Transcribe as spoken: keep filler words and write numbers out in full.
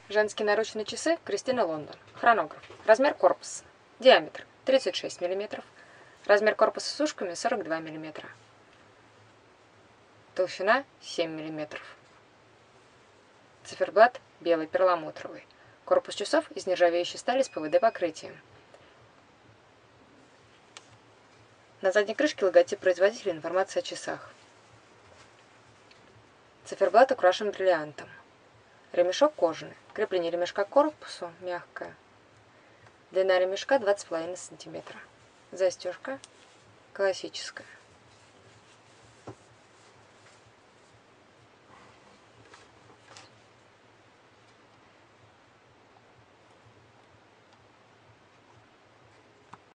Женские наручные часы Кристина Лондон. Хронограф. Размер корпуса. Диаметр тридцать шесть миллиметров. Размер корпуса с ушками сорок два миллиметра. Толщина семь миллиметров. Циферблат белый, перламутровый. Корпус часов из нержавеющей стали с ПВД покрытием. На задней крышке логотип производителя, информация о часах. Циферблат украшен бриллиантом. Ремешок кожаный. Крепление ремешка к корпусу мягкое. Длина ремешка двадцать с половиной сантиметра. Застежка классическая.